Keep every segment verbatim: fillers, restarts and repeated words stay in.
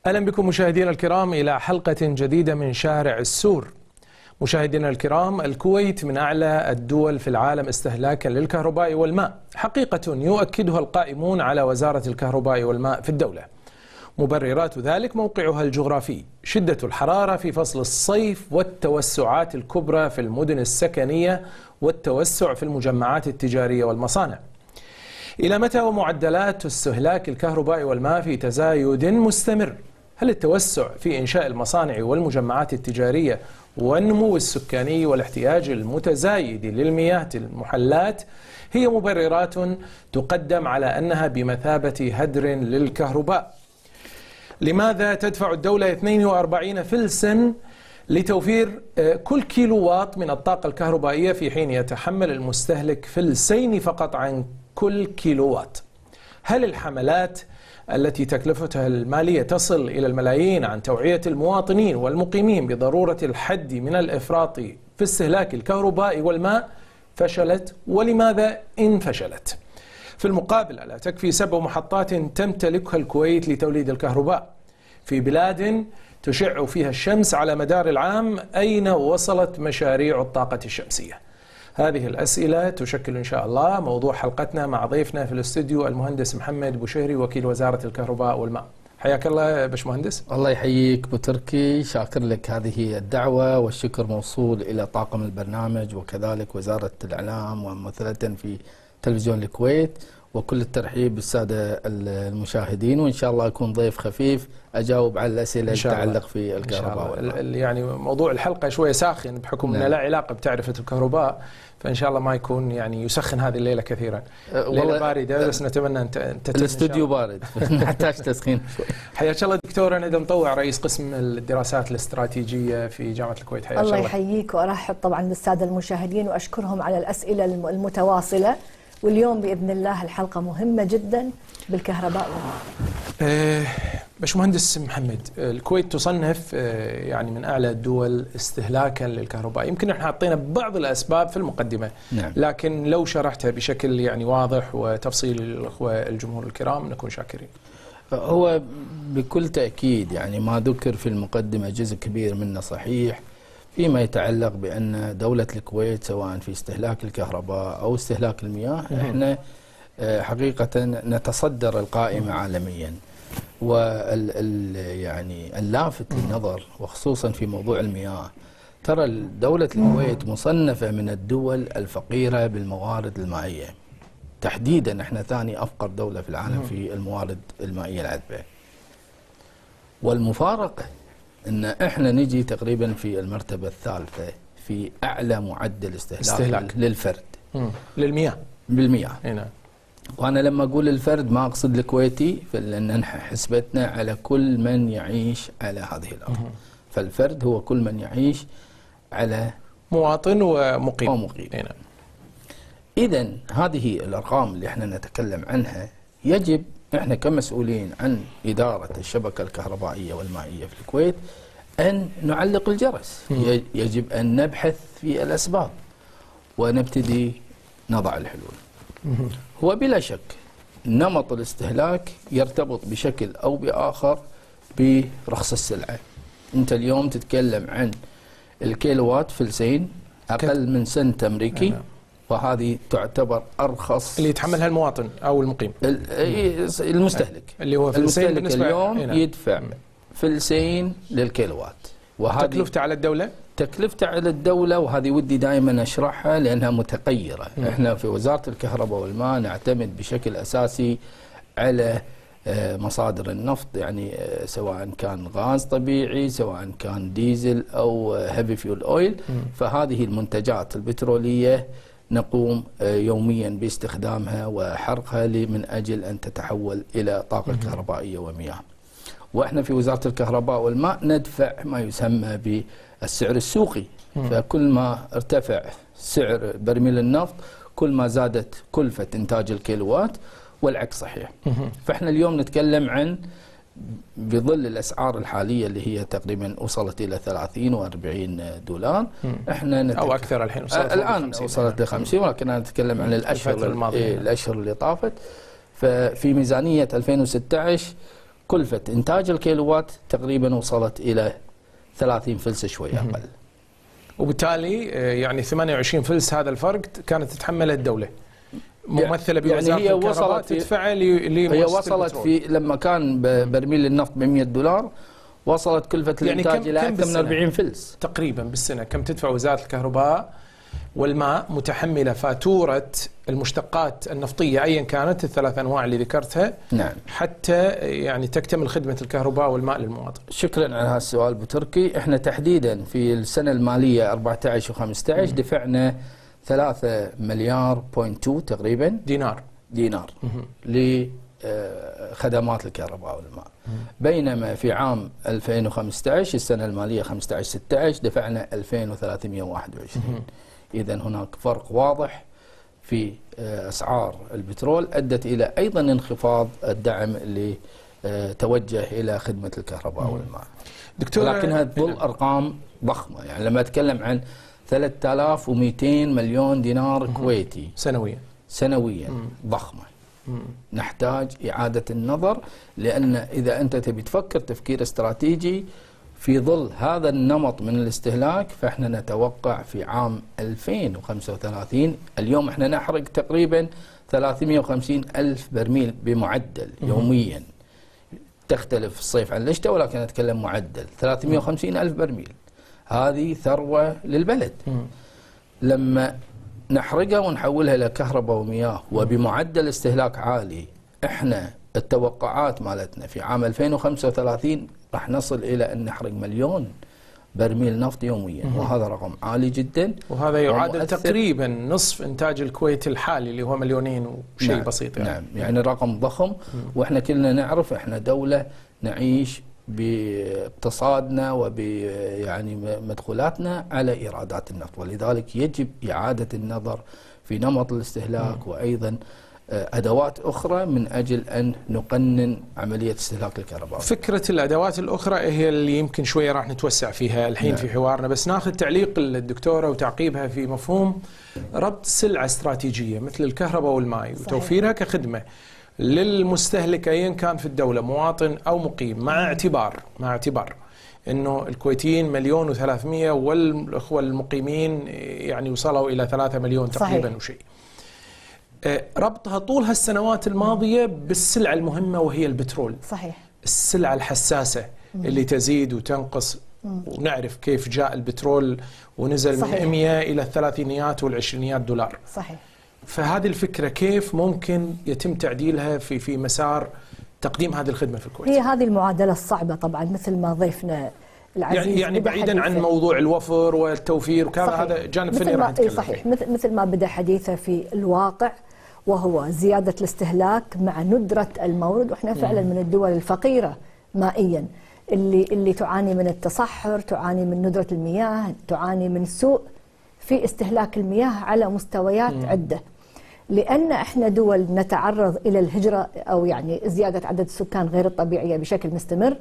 أهلا بكم مشاهدينا الكرام إلى حلقة جديدة من شارع السور. مشاهدينا الكرام، الكويت من أعلى الدول في العالم استهلاكا للكهرباء والماء، حقيقة يؤكدها القائمون على وزارة الكهرباء والماء في الدولة. مبررات ذلك موقعها الجغرافي، شدة الحرارة في فصل الصيف، والتوسعات الكبرى في المدن السكنية والتوسع في المجمعات التجارية والمصانع. إلى متى ومعدلات استهلاك الكهرباء والماء في تزايد مستمر؟ هل التوسع في إنشاء المصانع والمجمعات التجارية والنمو السكاني والاحتياج المتزايد للمياه المحلات هي مبررات تقدم على أنها بمثابة هدر للكهرباء؟ لماذا تدفع الدولة اثنين وأربعين فلسا لتوفير كل كيلو واط من الطاقة الكهربائية في حين يتحمل المستهلك فلسين فقط عن كل كيلو واط؟ هل الحملات التي تكلفتها المالية تصل إلى الملايين عن توعية المواطنين والمقيمين بضرورة الحد من الإفراط في استهلاك الكهرباء والماء فشلت؟ ولماذا إن فشلت؟ في المقابل، ألا تكفي سبع محطات تمتلكها الكويت لتوليد الكهرباء في بلاد تشع فيها الشمس على مدار العام؟ أين وصلت مشاريع الطاقة الشمسية؟ هذه الأسئلة تشكل إن شاء الله موضوع حلقتنا مع ضيفنا في الاستوديو المهندس محمد بوشهري، وكيل وزارة الكهرباء والماء. حياك الله باشمهندس. الله يحييك ابو تركي، شاكر لك هذه الدعوة، والشكر موصول إلى طاقم البرنامج وكذلك وزارة الإعلام وممثلة في تلفزيون الكويت، وكل الترحيب بالسادة المشاهدين، وإن شاء الله أكون ضيف خفيف أجاوب على الأسئلة اللي تتعلق في الكهرباء. يعني موضوع الحلقة شوية ساخن بحكم أنه لا علاقة بتعرفة الكهرباء، فإن شاء الله ما يكون يعني يسخن هذه الليلة كثيرا. ليلة باردة بس نتمنى أن تتم. الاستوديو بارد نحتاج تسخين شوي. حياك الله دكتورة ندى مطوع، رئيس قسم الدراسات الاستراتيجية في جامعة الكويت. حياك الله. الله يحييك، وأرحب طبعا بالسادة المشاهدين وأشكرهم على الأسئلة المتواصلة. واليوم بإذن الله الحلقة مهمة جدا بالكهرباء والماء. باشمهندس محمد، الكويت تصنف يعني من أعلى الدول استهلاكا للكهرباء. يمكن احنا حطينا بعض الأسباب في المقدمة، نعم. لكن لو شرحتها بشكل يعني واضح وتفصيلي للأخوة الجمهور الكرام نكون شاكرين. هو بكل تأكيد يعني ما ذكر في المقدمة جزء كبير منه صحيح فيما يتعلق بأن دولة الكويت سواء في استهلاك الكهرباء أو استهلاك المياه احنا حقيقة نتصدر القائمة عالميا. وال يعني اللافت للنظر وخصوصا في موضوع المياه، ترى دولة الكويت مصنفة من الدول الفقيرة بالموارد المائية، تحديدا احنا ثاني أفقر دولة في العالم في الموارد المائية العذبة. والمفارقة ان احنا نجي تقريبا في المرتبة الثالثة في اعلى معدل استهلاك, استهلاك. للفرد مم. للمياه بالمياه. هنا. وانا لما اقول الفرد ما اقصد الكويتي، فلان حسبتنا على كل من يعيش على هذه الارض. مم. فالفرد هو كل من يعيش على مواطن ومقيم. ومقيم. اذا هذه الارقام اللي احنا نتكلم عنها يجب احنا كمسؤولين عن إدارة الشبكة الكهربائية والمائية في الكويت أن نعلق الجرس. م. يجب أن نبحث في الأسباب ونبتدي نضع الحلول. م. هو بلا شك نمط الاستهلاك يرتبط بشكل أو بآخر برخص السلعة. أنت اليوم تتكلم عن الكيلووات فلسين أقل من سنت أمريكي. أه. وهذه تعتبر أرخص اللي يتحملها المواطن أو المقيم المستهلك اللي هو المستهلك اليوم هنا. يدفع فلسين للكيلووات، وهذه تكلفته على الدولة تكلفته على الدولة وهذه ودي دائما أشرحها لأنها متغيرة. احنا في وزارة الكهرباء والماء نعتمد بشكل أساسي على مصادر النفط، يعني سواء كان غاز طبيعي سواء كان ديزل أو هيفي فيول أويل. فهذه المنتجات البترولية نقوم يوميا باستخدامها وحرقها من أجل أن تتحول إلى طاقة كهربائية ومياه. وإحنا في وزارة الكهرباء والماء ندفع ما يسمى بالسعر السوقي. فكل ما ارتفع سعر برميل النفط كل ما زادت كلفة إنتاج الكيلووات، والعكس صحيح. فإحنا اليوم نتكلم عن بظل الأسعار الحالية اللي هي تقريبا وصلت إلى ثلاثين وأربعين دولار. احنا نتك... أو أكثر الحين وصلت الآن وصلت ل خمسين، ولكن أنا أتكلم عن الأشهر الماضية الأشهر اللي طافت. ففي ميزانية ألفين وستة عشر كلفة إنتاج الكيلووات تقريبا وصلت إلى ثلاثين فلس شوي أقل. وبالتالي يعني ثمانية وعشرين فلس هذا الفرق كانت تتحمله الدولة ممثلة بوزارة يعني هي الكهرباء وصلت تدفع لمؤسسة هي وصلت في لما كان برميل النفط ب مئة دولار وصلت كلفة يعني الإنتاج إلى أكثر من أربعين فلس تقريبا بالسنة. كم تدفع وزارة الكهرباء والماء متحملة فاتورة المشتقات النفطية أيا كانت الثلاث أنواع اللي ذكرتها، نعم، حتى يعني تكتمل خدمة الكهرباء والماء للمواطن؟ شكرا على هذا السؤال أبو تركي. احنا تحديدا في السنة المالية أربعة عشر وخمسة عشر دفعنا ثلاثة مليار بوينت تو تقريبا دينار دينار لخدمات الكهرباء والماء، بينما في عام ألفين وخمسة عشر السنة المالية خمسة عشر ستة عشر دفعنا ألفين وثلاثمئة وواحد وعشرين. إذن هناك فرق واضح في أسعار البترول أدت إلى أيضا انخفاض الدعم اللي توجه إلى خدمة الكهرباء والماء. دكتور، لكنها تظل أرقام ضخمة، يعني لما أتكلم عن ثلاثة آلاف ومئتين مليون دينار كويتي سنويا سنويا ضخمة. نحتاج إعادة النظر، لأن إذا أنت تبي تفكر تفكير استراتيجي في ظل هذا النمط من الاستهلاك، فإحنا نتوقع في عام ألفين وخمسة وثلاثين اليوم إحنا نحرق تقريبا ثلاثمئة وخمسين ألف برميل بمعدل يوميا، تختلف الصيف عن الشتاء ولكن أتكلم معدل ثلاثمئة وخمسين ألف برميل. هذه ثروة للبلد. لما نحرقها ونحولها إلى كهرباء ومياه وبمعدل استهلاك عالي، إحنا التوقعات مالتنا في عام ألفين وخمسة وثلاثين راح نصل إلى أن نحرق مليون برميل نفط يوميا، وهذا رقم عالي جدا، وهذا يعادل تقريبا نصف إنتاج الكويت الحالي اللي هو مليونين وشيء نعم بسيط يعني. نعم، يعني رقم ضخم. وإحنا كلنا نعرف إحنا دولة نعيش باقتصادنا وب يعني مدخولاتنا على إيرادات النفط، ولذلك يجب إعادة النظر في نمط الاستهلاك وأيضا أدوات أخرى من أجل أن نقنن عملية استهلاك الكهرباء. فكرة الأدوات الأخرى هي اللي يمكن شوية راح نتوسع فيها الحين نعم. في حوارنا، بس ناخذ تعليق الدكتورة وتعقيبها في مفهوم ربط سلعة استراتيجية مثل الكهرباء والماء وتوفيرها كخدمة للمستهلك أيا كان في الدولة مواطن أو مقيم، مع اعتبار مع اعتبار إنه الكويتيين مليون وثلاثمئة والأخوة المقيمين يعني وصلوا إلى ثلاثة مليون تقريبا صحيح. وشيء ربطها طول هالسنوات الماضية بالسلعة المهمة وهي البترول. صحيح. السلعة الحساسة اللي تزيد وتنقص، ونعرف كيف جاء البترول ونزل صحيح. من مئة إلى الثلاثينيات والعشرينيات دولار. صحيح. فهذه الفكرة كيف ممكن يتم تعديلها في في مسار تقديم هذه الخدمة في الكويت؟ هي هذه المعادلة الصعبة طبعا، مثل ما ضيفنا العزيز يعني يعني بعيدا عن موضوع الوفر والتوفير وكذا، هذا جانب فني راح نتكلم صحيح. مثل مثل ما بدا حديثه في الواقع، وهو زيادة الاستهلاك مع ندرة المورد، واحنا فعلا من الدول الفقيرة مائيا اللي اللي تعاني من التصحر، تعاني من ندرة المياه، تعاني من سوء في استهلاك المياه على مستويات م. عدة، لأن احنا دول نتعرض إلى الهجرة أو يعني زيادة عدد السكان غير الطبيعية بشكل مستمر،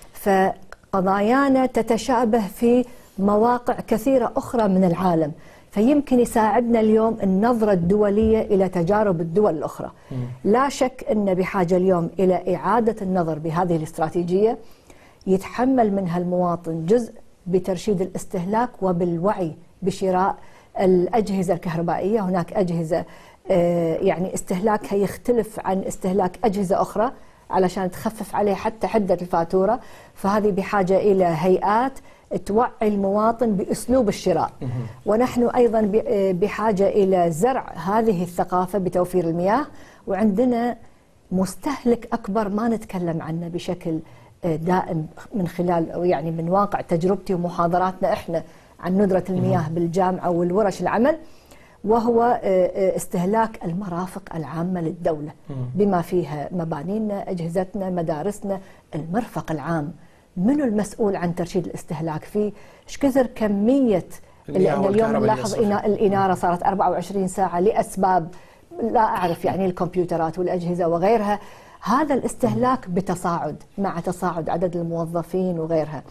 فقضايانا تتشابه في مواقع كثيرة أخرى من العالم، فيمكن يساعدنا اليوم النظرة الدولية إلى تجارب الدول الأخرى. م. لا شك أن بحاجة اليوم إلى إعادة النظر بهذه الاستراتيجية يتحمل منها المواطن جزء بترشيد الاستهلاك وبالوعي بشراء الأجهزة الكهربائية. هناك أجهزة يعني استهلاكها يختلف عن استهلاك أجهزة أخرى علشان تخفف عليه حتى حدة الفاتورة، فهذه بحاجة إلى هيئات توعي المواطن بأسلوب الشراء. ونحن أيضا بحاجة إلى زرع هذه الثقافة بتوفير المياه، وعندنا مستهلك أكبر ما نتكلم عنه بشكل دائم من خلال أو يعني من واقع تجربتي ومحاضراتنا إحنا عن ندرة المياه بالجامعة والورش العمل، وهو استهلاك المرافق العامة للدولة بما فيها مبانينا، أجهزتنا، مدارسنا. المرفق العام منو المسؤول عن ترشيد الاستهلاك فيه؟ ايش كثر كمية، لأن اليوم نلاحظ إن الإنارة صارت أربعة وعشرين ساعة لأسباب لا أعرف، يعني الكمبيوترات والأجهزة وغيرها. هذا الاستهلاك بتصاعد مع تصاعد عدد الموظفين وغيرها،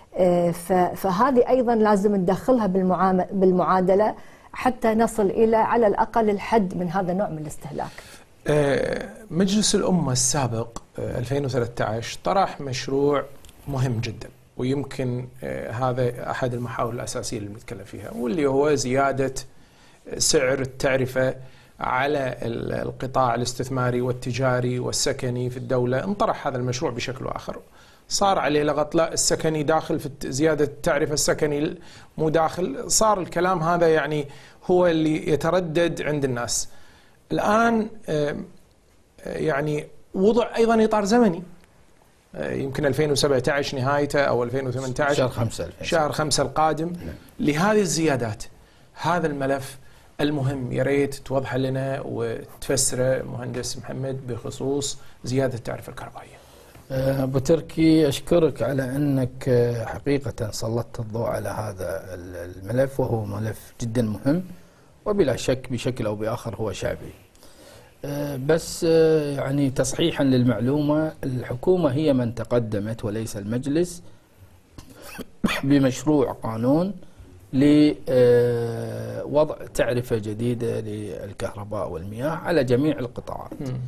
فهذه أيضا لازم ندخلها بالمعادلة حتى نصل إلى على الأقل الحد من هذا النوع من الاستهلاك. مجلس الأمة السابق ألفين وثلاثة عشر طرح مشروع مهم جدا، ويمكن هذا أحد المحاور الأساسية اللي بنتكلم فيها، واللي هو زيادة سعر التعرفة على القطاع الاستثماري والتجاري والسكني في الدولة. انطرح هذا المشروع بشكل آخر، صار عليه لغط لا السكني داخل في زيادة التعرفة، السكني مو داخل. صار الكلام هذا يعني هو اللي يتردد عند الناس. الآن يعني وضع أيضا إطار زمني، يمكن ألفين وسبعة عشر نهايته أو ألفين وثمانية عشر شهر خمسة شهر خمسة القادم لهذه الزيادات. هذا الملف المهم يا ريت توضح لنا وتفسره مهندس محمد بخصوص زيادة التعرفة الكهربائية. أبو تركي، أشكرك على أنك حقيقة سلطت الضوء على هذا الملف، وهو ملف جدا مهم وبلا شك بشكل أو بآخر هو شعبي. بس يعني تصحيحا للمعلومة، الحكومة هي من تقدمت وليس المجلس بمشروع قانون لوضع تعرفة جديدة للكهرباء والمياه على جميع القطاعات.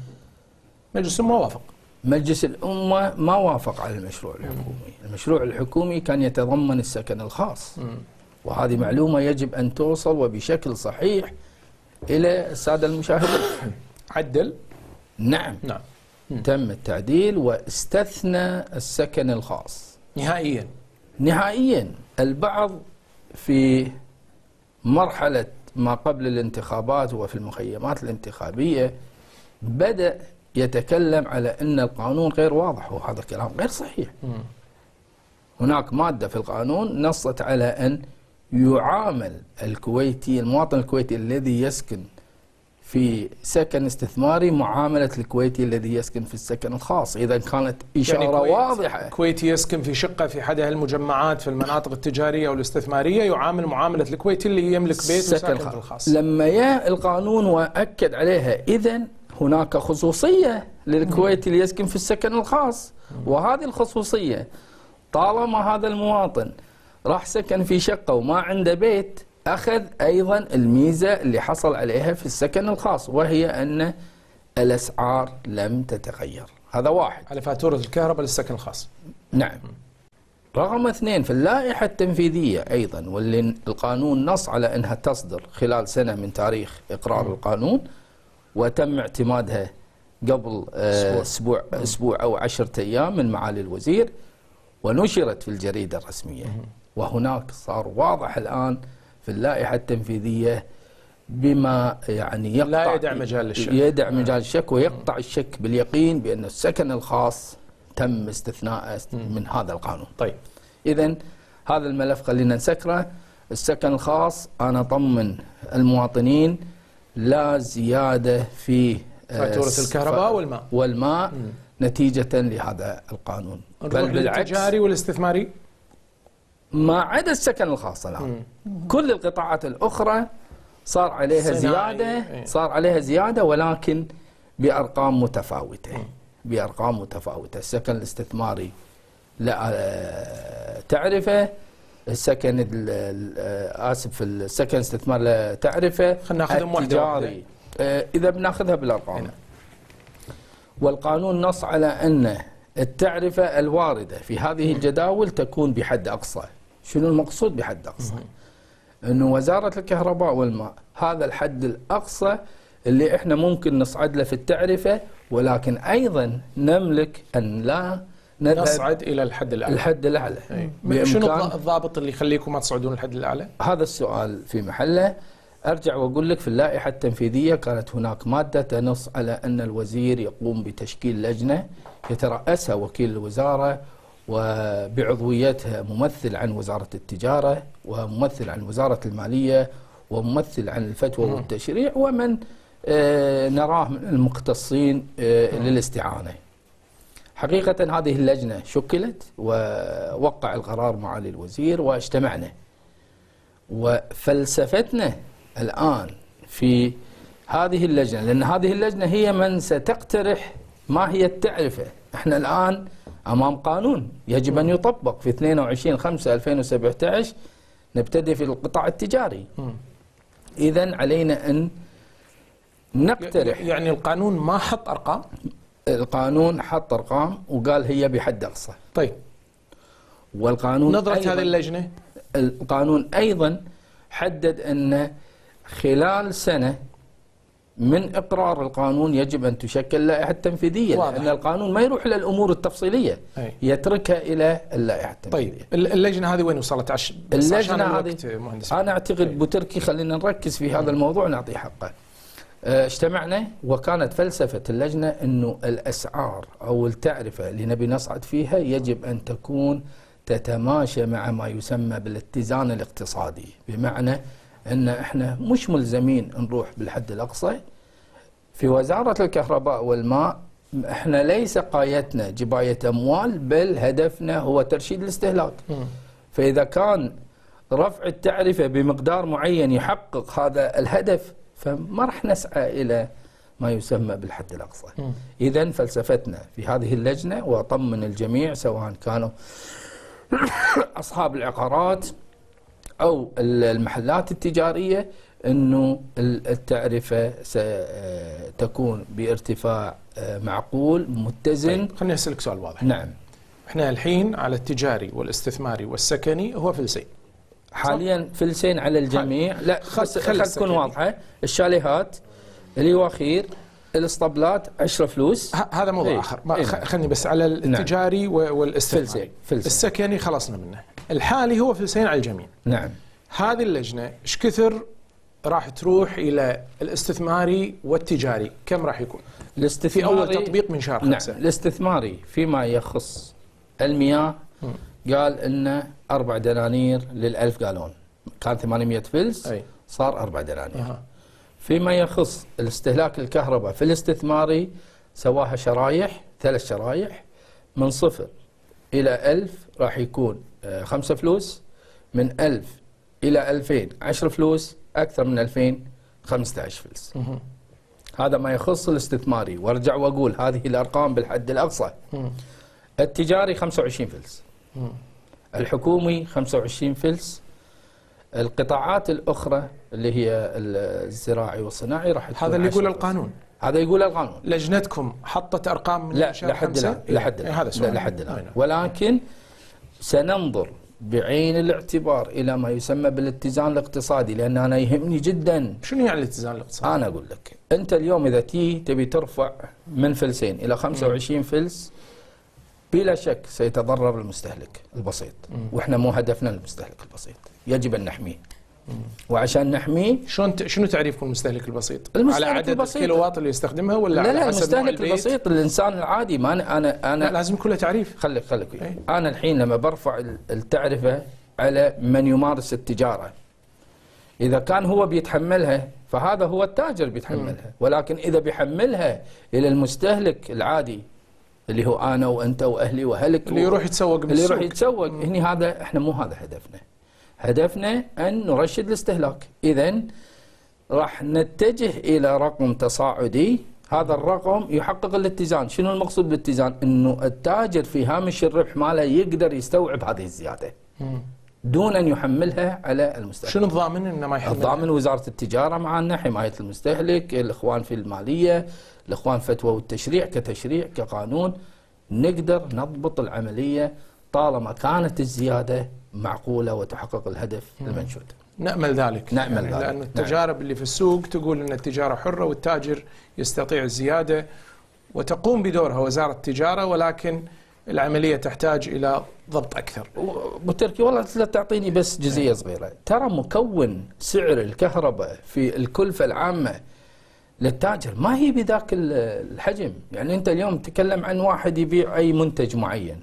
مجلس الأمة وافق؟ مجلس الأمة ما وافق على المشروع الحكومي. المشروع الحكومي كان يتضمن السكن الخاص، وهذه معلومة يجب أن توصل وبشكل صحيح إلى السادة المشاهدين. عدل؟ نعم نعم تم التعديل واستثنى السكن الخاص نهائيا. نهائيا. البعض في مرحلة ما قبل الانتخابات وفي المخيمات الانتخابية بدأ يتكلم على أن القانون غير واضح، وهذا كلام غير صحيح. م. هناك مادة في القانون نصت على أن يعامل الكويتي المواطن الكويتي الذي يسكن في سكن استثماري معاملة الكويتي الذي يسكن في السكن الخاص. إذا كانت إشارة يعني كويت واضحة. كويتي يسكن في شقة في أحد المجمعات في المناطق التجارية والاستثمارية يعامل معاملة الكويتي اللي يملك بيت وساكن في الخاص. لما جاء القانون وأكد عليها، إذن هناك خصوصية للكويتي اللي يسكن في السكن الخاص، وهذه الخصوصية طالما هذا المواطن راح سكن في شقة وما عنده بيت، أخذ أيضا الميزة اللي حصل عليها في السكن الخاص، وهي أن الأسعار لم تتغير. هذا واحد على فاتورة الكهرباء للسكن الخاص. نعم. رقم اثنين، في اللائحة التنفيذية أيضا، واللي القانون نص على أنها تصدر خلال سنة من تاريخ إقرار القانون، وتم اعتمادها قبل أسبوع, أسبوع, أسبوع أو عشرة أيام من معالي الوزير، ونشرت في الجريدة الرسمية. وهناك صار واضح الآن في اللائحة التنفيذية بما يعني يقطع لا يدع مجال الشك يدع مجال الشك ويقطع الشك باليقين بأن السكن الخاص تم استثناءه من هذا القانون. طيب إذن هذا الملف خلينا نسكره. السكن الخاص أنا أطمن المواطنين لا زيادة في فاتورة الكهرباء والماء والماء م. نتيجة لهذا القانون. بل بالعكس التجاري والاستثماري ما عدا السكن الخاص الآن كل القطاعات الأخرى صار عليها زيادة صار عليها زيادة ولكن بأرقام متفاوتة. بأرقام متفاوتة. السكن الاستثماري لا تعرفه، السكن آسف السكن الاستثمار لا تعرفه، خلينا ناخذهم واحدة واحدة إذا بناخذها بالأرقام. والقانون نص على أن التعرفة الواردة في هذه الجداول تكون بحد أقصى. شنو المقصود بحد أقصى؟ أنه وزارة الكهرباء والماء هذا الحد الأقصى اللي إحنا ممكن نصعد له في التعرفة، ولكن أيضا نملك أن لا نصعد إلى الحد الأعلى. الحد الأعلى. شنو الضابط اللي يخليكم ما تصعدون الحد الأعلى؟ هذا السؤال في محله. أرجع وأقول لك في اللائحة التنفيذية كانت هناك مادة تنص على أن الوزير يقوم بتشكيل لجنة يترأسها وكيل الوزارة، وبعضويتها ممثل عن وزارة التجارة وممثل عن وزارة المالية وممثل عن الفتوى والتشريع ومن آه نراه من المختصين آه للاستعانة. حقيقة هذه اللجنة شكلت ووقع القرار معالي الوزير واجتمعنا، وفلسفتنا الآن في هذه اللجنة، لأن هذه اللجنة هي من ستقترح ما هي التعرفة. احنا الآن أمام قانون يجب أن يطبق. في اثنين وعشرين خمسة ألفين وسبعة عشر نبتدي في القطاع التجاري. إذن علينا أن نقترح. يعني القانون ما حط ارقام؟ القانون حط ارقام وقال هي بحد اقصى. طيب والقانون نظرة هذه اللجنة؟ القانون ايضا حدد ان خلال سنة من إقرار القانون يجب أن تشكل لائحة تنفيذية، واضح. لأن القانون ما يروح للأمور التفصيلية، أي. يتركها إلى اللائحة التنفيذية. طيب اللجنة هذه وين وصلت؟ عش... اللجنة هذه أنا أعتقد بوتركي، خلينا نركز في هذا الموضوع ونعطيه حقه. اجتمعنا وكانت فلسفة اللجنة أنه الأسعار أو التعرفة اللي نبي نصعد فيها يجب أن تكون تتماشى مع ما يسمى بالاتزان الاقتصادي، بمعنى أن إحنا مش ملزمين نروح بالحد الأقصى. في وزارة الكهرباء والماء إحنا ليس قايتنا جباية أموال، بل هدفنا هو ترشيد الاستهلاك. فإذا كان رفع التعرفة بمقدار معين يحقق هذا الهدف فما راح نسعى إلى ما يسمى بالحد الأقصى. إذن فلسفتنا في هذه اللجنة، وأطمن الجميع سواء كانوا أصحاب العقارات أو المحلات التجارية، أنه التعرفة ستكون بارتفاع معقول متزن. طيب خليني أسألك سؤال واضح. نعم. احنا الحين على التجاري والاستثماري والسكني هو فلسين حاليا، فلسين على الجميع. لا بس خلينا تكون واضحة. الشاليهات، اليواخير، الاسطبلات عشرة فلوس، هذا موضوع ايه؟ اخر. ايه؟ خلني بس على التجاري نعم. والاستثماري. فلسين. فلسين. السكني خلصنا منه، الحالي هو فلسين على الجميع. نعم. هذه اللجنة ايش كثر راح تروح الى الاستثماري والتجاري؟ كم راح يكون؟ الاستثماري في اول تطبيق من شهر خمسة. نعم. الاستثماري فيما يخص المياه م. قال انه أربع دنانير للألف جالون، كان ثمانمئة فلس أي. صار أربع دنانير. أه. فيما يخص الاستهلاك الكهرباء في الاستثماري سواها شرايح، ثلاث شرايح، من صفر إلى ألف راح يكون خمسة فلوس، من ألف إلى ألفين عشر فلوس، أكثر من ألفين خمسة عشر فلس. مه. هذا ما يخص الاستثماري، وارجع واقول هذه الأرقام بالحد الأقصى. مه. التجاري خمسة وعشرين فلس، مه. الحكومي خمسة وعشرين فلس، القطاعات الأخرى اللي هي الزراعي والصناعي راح تكون هذا اللي يقول القانون. هذا يقول القانون. لجنتكم حطت أرقام من لا لحد الآن، لحد الآن، هذا سؤال لحد الآن، ولكن سننظر بعين الاعتبار إلى ما يسمى بالاتزان الاقتصادي، لأن أنا يهمني جدا. شنو يعني الاتزان الاقتصادي؟ أنا أقول لك، أنت اليوم إذا تي تبي ترفع من فلسين إلى خمسة وعشرين فلس، بلا شك سيتضرر المستهلك البسيط، مم. وإحنا مو هدفنا المستهلك البسيط، يجب أن نحميه. مم. وعشان نحميه، شلون شنو تعريفكم المستهلك البسيط؟ المستهلك على عدد البسيط. الكيلووات اللي يستخدمها ولا لا على لا حسب المستهلك البسيط الإنسان العادي. ما أنا أنا أنا لا لازم كله تعريف. خليك خليك ايه؟ أنا الحين لما برفع التعرفة على من يمارس التجارة، إذا كان هو بيتحملها فهذا هو التاجر بيتحملها، مم. ولكن إذا بيحملها إلى المستهلك العادي اللي هو أنا وأنت وأهلي وأهلك اللي يروح يتسوق اللي يروح يتسوق هني، هذا إحنا مو هذا هدفنا. هدفنا أن نرشد الاستهلاك. إذن راح نتجه إلى رقم تصاعدي، هذا الرقم يحقق الاتزان. شنو المقصود بالاتزان؟ إنه التاجر في هامش الربح ماله يقدر يستوعب هذه الزيادة مم. دون أن يحملها على المستهلك. شنو الضامن إنه ما يحملها؟ الضامن وزارة التجارة معنا، حماية المستهلك، الإخوان في المالية، الإخوان فتوى والتشريع كتشريع كقانون، نقدر نضبط العملية طالما كانت الزيادة معقولة وتحقق الهدف مم. المنشود. نأمل ذلك. نأمل يعني ذلك. لأن التجارب نعم. اللي في السوق تقول أن التجارة حرة والتاجر يستطيع الزيادة، وتقوم بدورها وزارة التجارة، ولكن العملية تحتاج إلى ضبط أكثر. بتركي والله لا تعطيني بس جزئية صغيرة. ترى مكون سعر الكهرباء في الكلفة العامة للتاجر ما هي بذاك الحجم. يعني أنت اليوم تتكلم عن واحد يبيع أي منتج معين،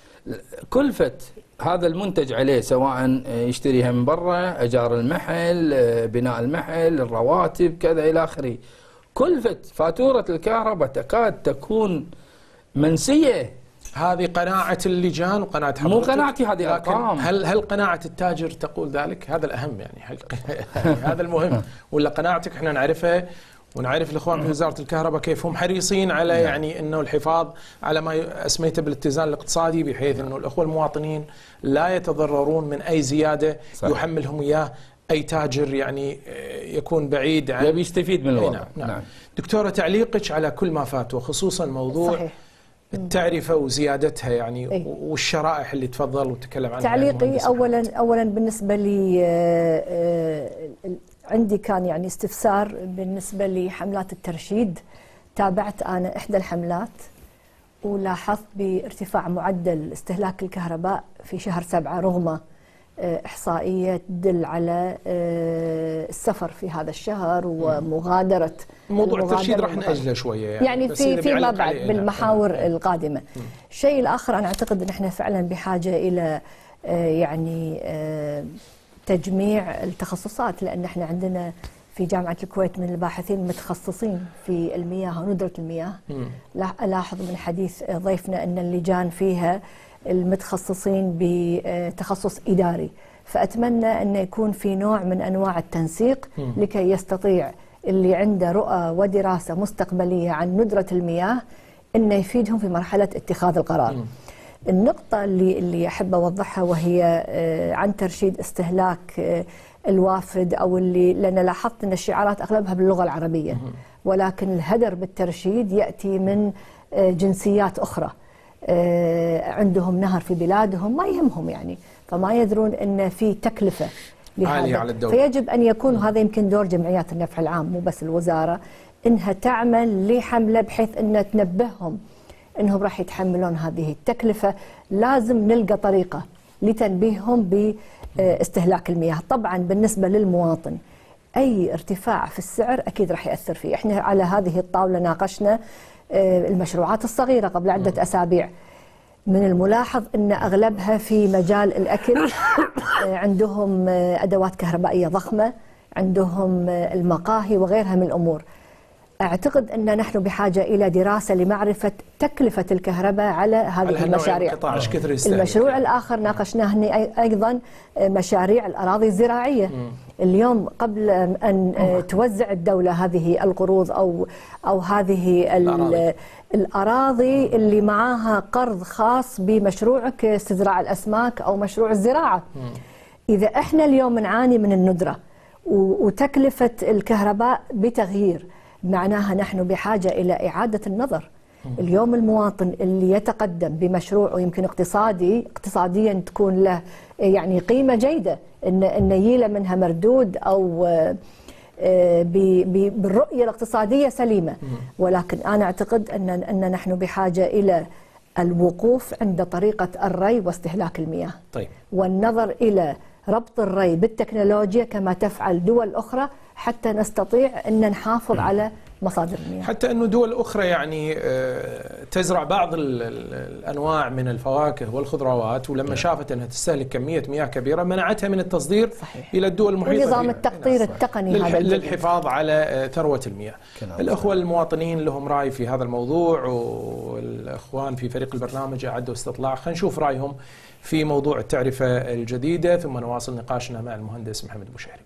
كلفة هذا المنتج عليه سواء يشتريها من برا، أجار المحل، بناء المحل، الرواتب، كذا إلى آخره، كلفة فاتورة الكهرباء تكاد تكون منسية. هذه قناعة اللجان وقناعة حضرتك. مو قناعتي، هذه أرقام. هل هل قناعة التاجر تقول ذلك؟ هذا الأهم يعني, هل يعني هذا المهم، ولا قناعتك احنا نعرفها ونعرف الإخوان في وزارة الكهرباء كيف هم حريصين على يعني أنه الحفاظ على ما أسميته بالاتزان الاقتصادي، بحيث أنه الأخوة المواطنين لا يتضررون من أي زيادة صحيح. يحملهم إياه أي تاجر يعني يكون بعيد عن يبي يستفيد من الوضع. نعم. نعم. نعم. دكتورة، تعليقك على كل ما فات وخصوصا موضوع صحيح. التعرفة وزيادتها يعني أي. والشرائح اللي تفضل وتكلم عنها. تعليقي أولا أولا بالنسبة لي عندي كان يعني استفسار بالنسبة لحملات الترشيد. تابعت أنا إحدى الحملات ولاحظت بارتفاع معدل استهلاك الكهرباء في شهر سبعة رغم إحصائية تدل على السفر في هذا الشهر ومغادرة موضوع الترشيد راح نأجله شوية يعني, يعني في فيما بعد بالمحاور م. القادمة. م. الشيء الآخر أنا أعتقد أن احنا فعلا بحاجة إلى يعني تجميع التخصصات، لأن احنا عندنا في جامعة الكويت من الباحثين المتخصصين في المياه وندرة المياه. م. ألاحظ من حديث ضيفنا أن اللجان فيها المتخصصين بتخصص إداري، فأتمنى أن يكون في نوع من أنواع التنسيق م. لكي يستطيع اللي عنده رؤى ودراسة مستقبلية عن ندرة المياه أن يفيدهم في مرحلة اتخاذ القرار. م. النقطة اللي اللي أحب أوضحها وهي عن ترشيد استهلاك الوافد أو اللي لأن لاحظت أن الشعارات أغلبها باللغة العربية م. ولكن الهدر بالترشيد يأتي من جنسيات أخرى عندهم نهر في بلادهم ما يهمهم يعني، فما يدرون أن في تكلفة عالية على الدولة. فيجب أن يكون هذا يمكن دور جمعيات النفع العام مو بس الوزارة إنها تعمل لحملة بحيث أن تنبههم أنهم راح يتحملون هذه التكلفة. لازم نلقى طريقة لتنبيههم باستهلاك المياه. طبعا بالنسبة للمواطن أي ارتفاع في السعر أكيد راح يأثر فيه. احنا على هذه الطاولة ناقشنا المشروعات الصغيرة قبل عدة أسابيع. من الملاحظ أن أغلبها في مجال الأكل، عندهم أدوات كهربائية ضخمة، عندهم المقاهي وغيرها من الأمور. أعتقد أن نحن بحاجة إلى دراسة لمعرفة تكلفة الكهرباء على هذه المشاريع. المشروع الآخر ناقشناه أيضا مشاريع الأراضي الزراعية. م. اليوم قبل أن توزع الدولة هذه القروض أو أو هذه الأراضي, الأراضي اللي معاها قرض خاص بمشروعك استزراع الأسماك أو مشروع الزراعة. م. إذا إحنا اليوم نعاني من الندرة وتكلفة الكهرباء بتغيير، معناها نحن بحاجة إلى إعادة النظر. اليوم المواطن اللي يتقدم بمشروع ويمكن اقتصادي اقتصاديا تكون له يعني قيمة جيدة إن إن يجي منها مردود أو بالرؤية الاقتصادية سليمة، ولكن أنا أعتقد أن أن نحن بحاجة إلى الوقوف عند طريقة الري واستهلاك المياه. طيب. والنظر إلى ربط الري بالتكنولوجيا كما تفعل دول أخرى حتى نستطيع أن نحافظ على مصادر المياه. حتى أنه دول أخرى يعني تزرع بعض الأنواع من الفواكه والخضروات، ولما شافت أنها تستهلك كمية مياه كبيرة منعتها من التصدير صحيح. إلى الدول المحيطة. ونظام التقطير التقني هذا للحفاظ على ثروة المياه. الأخوة المواطنين لهم رأي في هذا الموضوع، والأخوان في فريق البرنامج أعدوا استطلاع، خلينا نشوف رأيهم في موضوع التعرفة الجديدة ثم نواصل نقاشنا مع المهندس محمد بوشهري.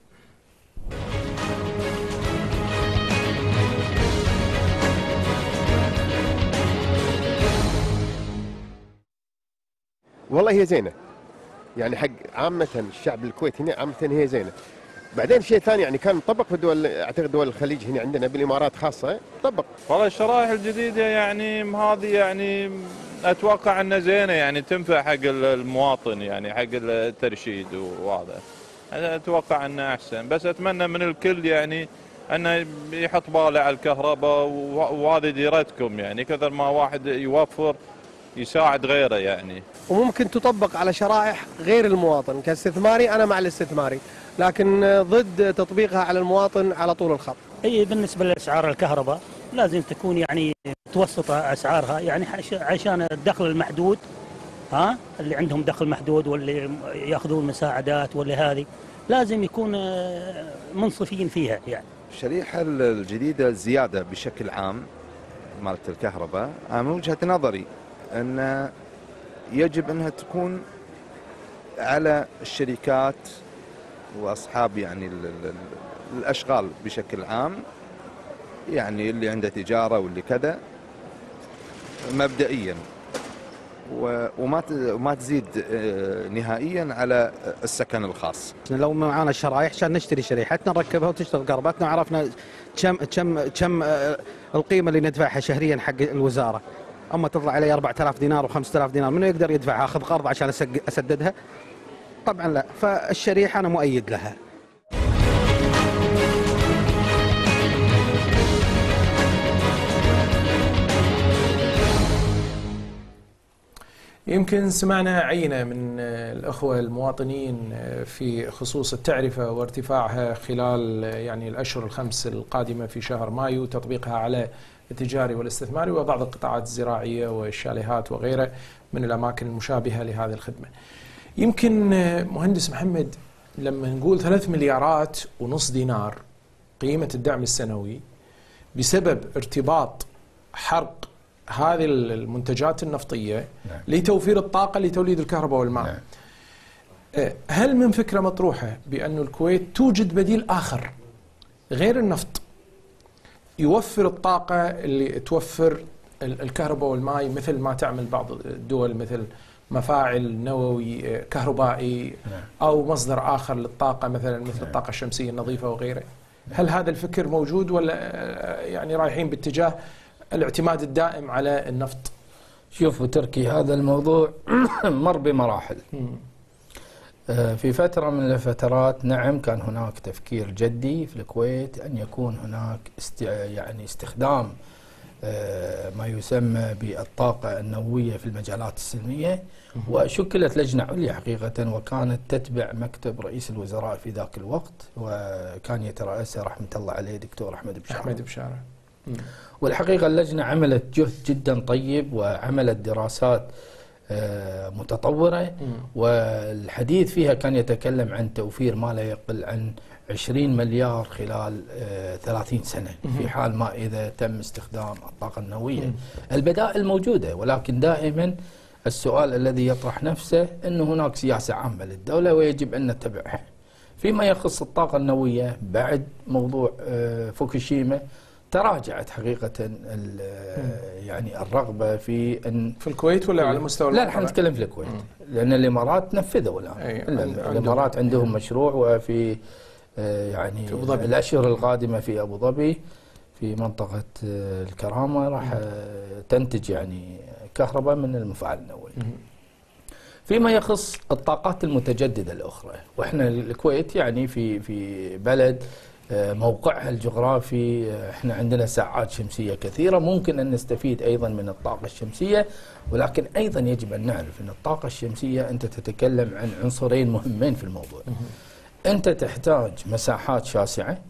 والله هي زينة يعني حق عامة الشعب الكويتي هنا عامة هي زينة. بعدين شيء ثاني يعني كان مطبق في دول اعتقد دول الخليج هنا عندنا بالامارات خاصة طبق. والله الشرائح الجديدة يعني هذه يعني اتوقع انها زينة يعني تنفع حق المواطن يعني حق الترشيد وهذا. انا اتوقع انه احسن، بس اتمنى من الكل يعني انه يحط باله على الكهرباء وهذه ديرتكم يعني كثر ما واحد يوفر يساعد غيره يعني. وممكن تطبق على شرائح غير المواطن كاستثماري، أنا مع الاستثماري، لكن ضد تطبيقها على المواطن على طول الخط. أي بالنسبة لأسعار الكهرباء لازم تكون يعني متوسطة أسعارها يعني عشان الدخل المحدود، ها اللي عندهم دخل محدود واللي يأخذون مساعدات واللي هذه لازم يكون منصفين فيها يعني. الشريحة الجديدة زيادة بشكل عام مالت الكهرباء، من وجهة نظري أن يجب أنها تكون على الشركات وأصحاب يعني الأشغال بشكل عام، يعني اللي عنده تجارة واللي كذا مبدئيا، وما وما تزيد نهائيا على السكن الخاص. لو معانا الشرايح عشان نشتري شريحتنا نركبها وتشتغل كهرباتنا وعرفنا كم كم كم القيمه اللي ندفعها شهريا حق الوزاره. اما تطلع علي أربعة آلاف دينار وخمسة آلاف دينار منو يقدر يدفعها؟ اخذ قرض عشان اسددها؟ طبعا لا. فالشريحه انا مؤيد لها. يمكن سمعنا عينة من الأخوة المواطنين في خصوص التعرفة وارتفاعها خلال يعني الأشهر الخمس القادمة في شهر مايو، تطبيقها على التجاري والاستثماري وبعض القطاعات الزراعية والشاليهات وغيرها من الأماكن المشابهة لهذه الخدمة. يمكن مهندس محمد لما نقول ثلاث مليارات ونص دينار قيمة الدعم السنوي بسبب ارتباط حرق هذه المنتجات النفطية نعم. لتوفير الطاقة لتوليد الكهرباء والماء نعم. هل من فكرة مطروحة بأن الكويت توجد بديل آخر غير النفط يوفر الطاقة اللي توفر الكهرباء والماء مثل ما تعمل بعض الدول مثل مفاعل نووي كهربائي نعم. أو مصدر آخر للطاقة مثلا مثل نعم. الطاقة الشمسية النظيفة وغيره؟ هل هذا الفكر موجود ولا يعني رايحين باتجاه الاعتماد الدائم على النفط؟ شوفوا تركي، هذا الموضوع مر بمراحل. في فترة من الفترات نعم كان هناك تفكير جدي في الكويت أن يكون هناك است يعني استخدام ما يسمى بالطاقة النووية في المجالات السلمية، وشكلت لجنة عليا حقيقة وكانت تتبع مكتب رئيس الوزراء في ذاك الوقت، وكان يترأسها رحمة الله عليه دكتور أحمد بشارة. أحمد بشارة. والحقيقة اللجنة عملت جهد جدا طيب وعملت دراسات متطورة، والحديث فيها كان يتكلم عن توفير ما لا يقل عن عشرين مليار خلال ثلاثين سنة في حال ما إذا تم استخدام الطاقة النووية. البدائل موجودة، ولكن دائما السؤال الذي يطرح نفسه أن هناك سياسة عامة للدولة ويجب أن نتبعها. فيما يخص الطاقة النووية بعد موضوع فوكوشيما تراجعت حقيقة يعني الرغبة في أن في الكويت ولا على مستوى؟ لا نحن نتكلم في الكويت لأن الإمارات نفذوا الآن. الإمارات عندهم مشروع وفي يعني في الأشهر القادمة في أبو ظبي في منطقة الكرامة راح تنتج يعني كهرباء من المفاعل النووي. فيما يخص الطاقات المتجددة الأخرى، وإحنا الكويت يعني في في بلد موقعها الجغرافي احنا عندنا ساعات شمسية كثيرة ممكن أن نستفيد أيضا من الطاقة الشمسية، ولكن أيضا يجب أن نعرف أن الطاقة الشمسية أنت تتكلم عن عنصرين مهمين في الموضوع. أنت تحتاج مساحات شاسعة،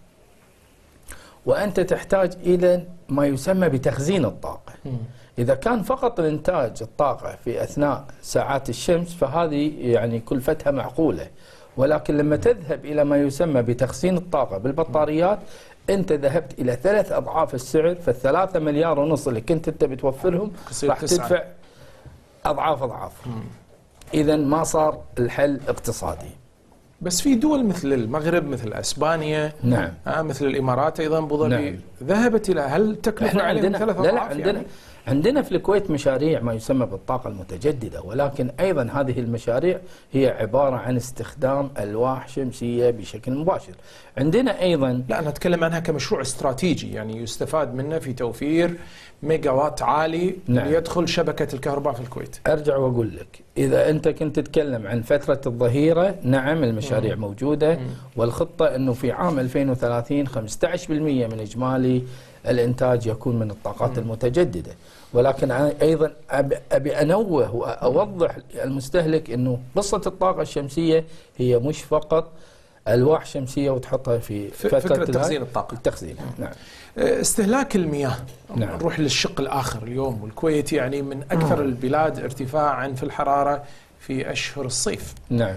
وأنت تحتاج إلى ما يسمى بتخزين الطاقة. إذا كان فقط الإنتاج الطاقة في أثناء ساعات الشمس فهذه يعني كلفتها معقولة، ولكن لما تذهب إلى ما يسمى بتخزين الطاقة بالبطاريات أنت ذهبت إلى ثلاث أضعاف السعر، فالثلاثة مليار ونص اللي كنت أنت بتوفرهم راح تدفع أضعاف أضعاف. إذا ما صار الحل اقتصادي. بس في دول مثل المغرب مثل اسبانيا نعم آه مثل الامارات ايضا ابو ظبي نعم. ذهبت الى هل تكلفه عليهم ثلاث اضعاف؟ لا لا عندنا يعني؟ عندنا في الكويت مشاريع ما يسمى بالطاقة المتجددة، ولكن أيضا هذه المشاريع هي عبارة عن استخدام ألواح شمسية بشكل مباشر. عندنا أيضا لا أنا أتكلم عنها كمشروع استراتيجي يعني يستفاد منه في توفير ميجاوات عالي نعم. ليدخل شبكة الكهرباء في الكويت. أرجع وأقول لك إذا أنت كنت تتكلم عن فترة الظهيرة نعم المشاريع مم. موجودة مم. والخطة أنه في عام ألفين وثلاثين خمسة عشر بالمئة من إجمالي الإنتاج يكون من الطاقات مم. المتجددة، ولكن أيضا أبي أنوه وأوضح المستهلك أنه قصة الطاقة الشمسية هي مش فقط ألواح شمسية وتحطها في فترة فكرة تخزين الطاقة. التخزين نعم. استهلاك المياه نعم. نروح للشق الآخر اليوم، والكويت يعني من أكثر البلاد ارتفاعا في الحرارة في أشهر الصيف. نعم.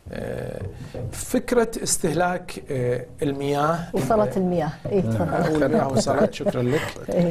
فكرة استهلاك المياه وصلت المياه اي تفضل. المياه وصلت شكرا لك.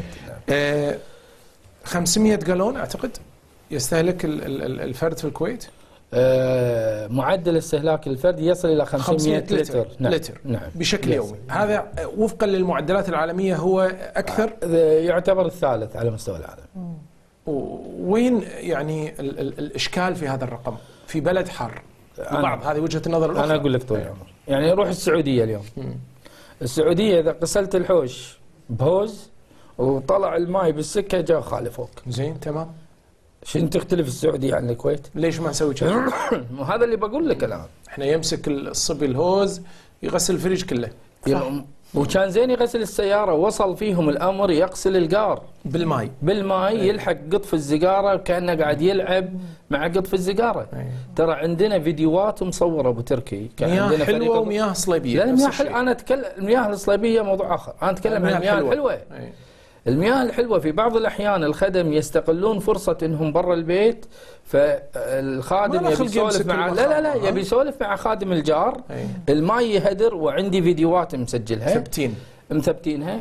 خمسمئة جالون أعتقد يستهلك الفرد في الكويت. آه معدل استهلاك الفرد يصل إلى خمسمئة لتر نعم. لتر نعم. بشكل يومي. هذا وفقا للمعدلات العالمية هو أكثر آه يعتبر الثالث على مستوى العالم. وين يعني ال ال الاشكال في هذا الرقم في بلد حر؟ بعض هذه وجهه النظر الاخرى. انا اقول لك طول العمر يعني روح السعوديه اليوم. مم. السعوديه اذا غسلت الحوش بهوز وطلع الماي بالسكه جاء خالفوك. زين تمام. شنو تختلف السعوديه عن الكويت؟ ليش ما نسوي كذا؟ هذا اللي بقول لك الان. احنا يمسك الصبي الهوز يغسل الفريج كله. وكان زين يغسل السياره، وصل فيهم الامر يغسل القار بالماء بالماء أي. يلحق قطف الزقاره كانه قاعد يلعب مع قطف الزقاره. أي. ترى عندنا فيديوهات مصوره ابو تركي كان مياه عندنا حلوه ومياه صليبيه. لا المياه حل... انا اتكلم المياه الصليبيه موضوع اخر، انا اتكلم عن المياه الحلوه, الحلوة. أي. المياه الحلوه في بعض الاحيان الخدم يستغلون فرصه انهم برا البيت، فالخادم يبي يسولف مع لا لا لا يبي يسولف مع خادم الجار. أي. الماء يهدر، وعندي فيديوهات مسجلها ثبتين مثبتينها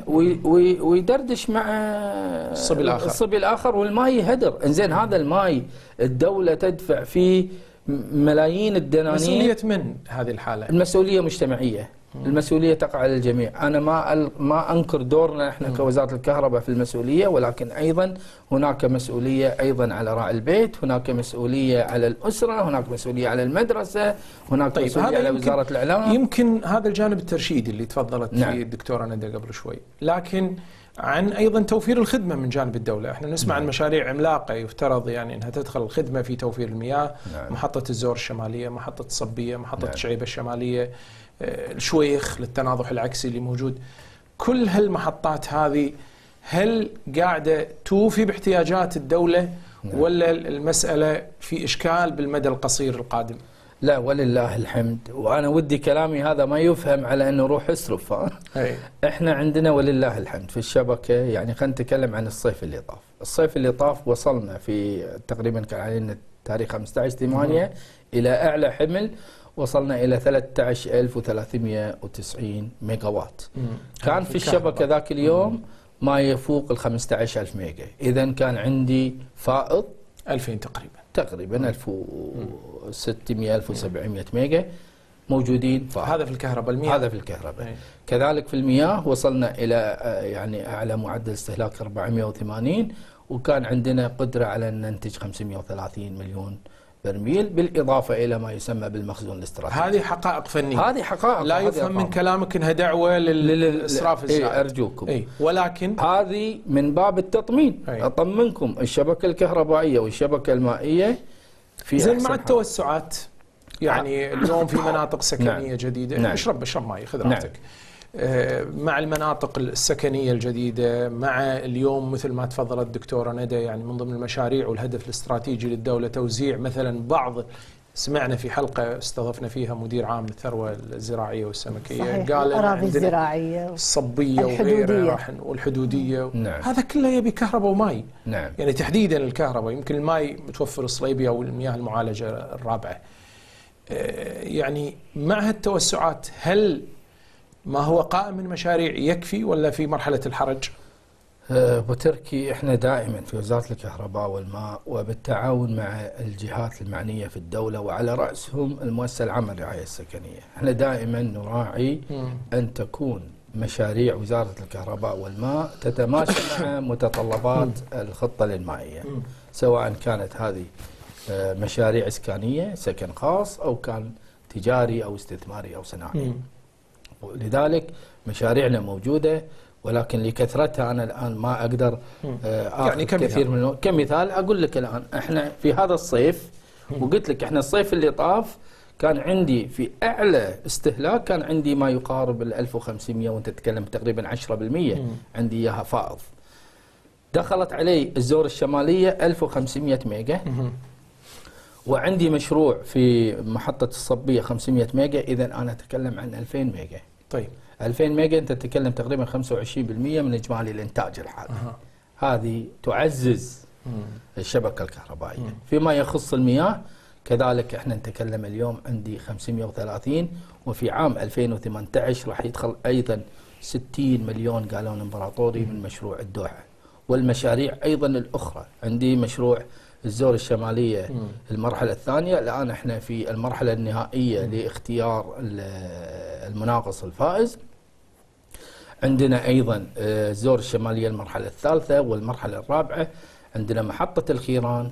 ويدردش مع الصبي الاخر الصبي الاخر والماء يهدر. انزين هذا الماء الدوله تدفع فيه ملايين الدنانير. مسؤوليه من هذه الحاله؟ المسؤوليه مجتمعيه. المسؤوليه تقع على الجميع. انا ما ما انكر دورنا احنا كوزاره الكهرباء في المسؤوليه، ولكن ايضا هناك مسؤوليه ايضا على راعي البيت، هناك مسؤوليه على الاسره، هناك مسؤوليه على المدرسه، هناك طيب مسؤوليه على وزاره الاعلام. يمكن هذا الجانب الترشيدي اللي تفضلت نعم. فيه الدكتوره ندى قبل شوي، لكن عن ايضا توفير الخدمه من جانب الدوله. احنا نسمع نعم. عن مشاريع عملاقه يفترض يعني انها تدخل الخدمه في توفير المياه. نعم. محطه الزور الشماليه، محطه الصبيه، محطه نعم. شعيبه الشماليه، الشويخ للتناضح العكسي اللي موجود. كل هالمحطات هذه هل قاعده توفي باحتياجات الدوله؟ نعم. ولا المساله في اشكال بالمدى القصير القادم؟ لا ولله الحمد، وانا ودي كلامي هذا ما يفهم على انه روح اسرف. احنا عندنا ولله الحمد في الشبكه، يعني خلينا نتكلم عن الصيف اللي طاف. الصيف اللي طاف وصلنا في تقريبا كان علينا تاريخ خمسة عشر ثمانية الى اعلى حمل، وصلنا الى ثلاثة عشر ألف وثلاثمئة وتسعين ميجا وات. كان في الشبكه ذاك اليوم ما يفوق ال خمسة عشر ألف ميجا، اذا كان عندي فائض ألفين تقريبا تقريبا ألف وستمئة ألف وسبعمئة ميجا موجودين. هذا في الكهرباء المياه. هذا في الكهرباء. أي. كذلك في المياه وصلنا الى يعني اعلى معدل استهلاك أربعمئة وثمانين، وكان عندنا قدره على ان ننتج خمسمئة وثلاثين مليون برميل، بالاضافه الى ما يسمى بالمخزون الاستراتيجي. هذه حقائق فنيه. هذه حقائق لا يفهم من كلامك انها دعوه للاسراف الزائد. إيه ارجوكم. إيه ولكن هذه من باب التطمين. أي. اطمنكم الشبكه الكهربائيه والشبكه المائيه في زين مع التوسعات يعني اليوم في مناطق سكنيه نعم. جديده. نعم. اشرب اشرب ماي خذ راحتك. نعم. مع المناطق السكنيه الجديده، مع اليوم مثل ما تفضلت الدكتوره ندى يعني من ضمن المشاريع والهدف الاستراتيجي للدوله توزيع مثلا بعض. سمعنا في حلقه استضفنا فيها مدير عام الثروه الزراعيه والسمكيه صحيح. قال الاراضي الزراعيه الصبيه وغيرها والحدوديه. نعم. هذا كله يبي كهرباء وماء. نعم. يعني تحديدا الكهرباء، يمكن الماء متوفر الصليبيه او المياه المعالجه الرابعه. يعني مع هالتوسعات هل ما هو قائم من مشاريع يكفي ولا في مرحلة الحرج؟ ابو تركي احنا دائما في وزارة الكهرباء والماء وبالتعاون مع الجهات المعنية في الدولة وعلى رأسهم المؤسسة العامة للرعاية السكنية، احنا دائما نراعي ان تكون مشاريع وزارة الكهرباء والماء تتماشى مع متطلبات الخطة للمائية، سواء كانت هذه مشاريع اسكانية سكن خاص او كان تجاري او استثماري او صناعي. لذلك مشاريعنا موجودة، ولكن لكثرتها أنا الآن ما أقدر آخذ يعني كثير من كمثال. أقول لك الآن إحنا في هذا الصيف، وقلت لك إحنا الصيف اللي طاف كان عندي في أعلى استهلاك كان عندي ما يقارب ال ألف وخمسمئة، وأنت تتكلم تقريبا عشرة بالمئة عندي إياها فائض. دخلت علي الزور الشمالية ألف وخمسمئة ميجا، وعندي مشروع في محطة الصبية خمسمئة ميجا، إذا أنا أتكلم عن ألفين ميجا. طيب ألفين ميجا أنت تتكلم تقريبا خمسة وعشرين بالمئة من إجمالي الإنتاج الحالي. أه. هذه تعزز مم. الشبكة الكهربائية. مم. فيما يخص المياه كذلك احنا نتكلم اليوم عندي خمسمئة وثلاثين، وفي عام ألفين وثمانية عشر راح يدخل أيضا ستين مليون جالون امبراطوري من مشروع الدوحة، والمشاريع أيضا الأخرى. عندي مشروع الزور الشمالية مم. المرحلة الثانية، الآن احنا في المرحلة النهائية مم. لاختيار المناقص الفائز. عندنا أيضا الزور الشمالية المرحلة الثالثة والمرحلة الرابعة. عندنا محطة الخيران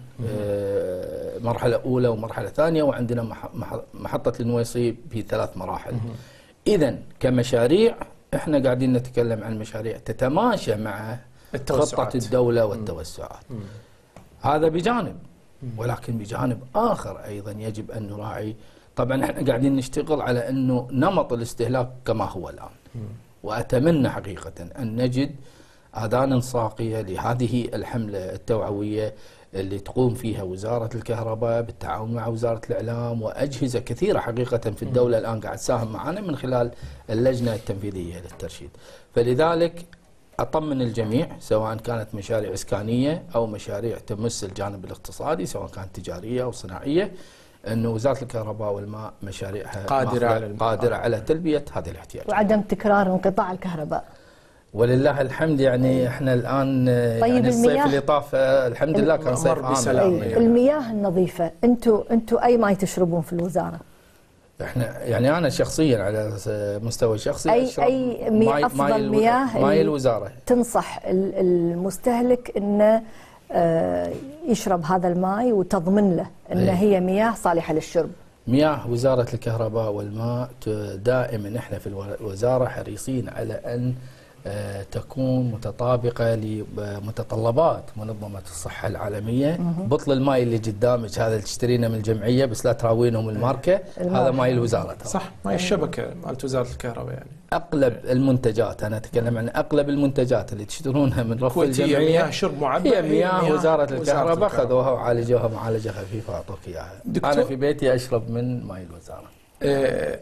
مرحلة أولى ومرحلة ثانية، وعندنا محطة النويصي في ثلاث مراحل. إذن كمشاريع احنا قاعدين نتكلم عن مشاريع تتماشى مع خطة الدولة والتوسعات. هذا بجانب، ولكن بجانب آخر أيضا يجب أن نراعي. طبعا احنا قاعدين نشتغل على أنه نمط الاستهلاك كما هو الآن، وأتمنى حقيقة أن نجد آذان صاغية لهذه الحملة التوعوية اللي تقوم فيها وزارة الكهرباء بالتعاون مع وزارة الإعلام وأجهزة كثيرة حقيقة في الدولة الآن قاعد تساهم معنا من خلال اللجنة التنفيذية للترشيد. فلذلك أطمن الجميع سواء كانت مشاريع إسكانية أو مشاريع تمس الجانب الاقتصادي سواء كانت تجارية أو صناعية، أن وزارة الكهرباء والماء مشاريعها قادرة على قادرة على تلبية هذه الاحتياجات وعدم تكرار انقطاع الكهرباء. ولله الحمد يعني احنا الان طيب يعني الصيف اللي طاف الحمد لله كان صيف بسلام. يعني. المياه النظيفه انتم انتم اي ماي تشربون في الوزاره؟ احنا يعني انا شخصيا على مستوى شخصي اي اشرب اي مي افضل ماي مياه ماي الوزاره. تنصح المستهلك انه يشرب هذا الماء وتضمن له ان هي مياه صالحه للشرب؟ مياه وزاره الكهرباء والماء دائما احنا في الوزاره حريصين على ان تكون مطابقة لمتطلبات منظمة الصحة العالمية. بطل الماء اللي قدامك هذا اللي تشترينه من الجمعية بس لا تراوينهم الماركة، هذا ماء الوزارة. صح، ماء الشبكة مالت وزارة الكهرباء. يعني أغلب المنتجات، أنا أتكلم عن أغلب المنتجات اللي تشترونها من رف الجمعية مياه شرب معبأ، هي مياه وزارة الكهرباء، خذوها وعالجوها معالجة خفيفة وأعطوك إياها. أنا في بيتي أشرب من ماء الوزارة. آه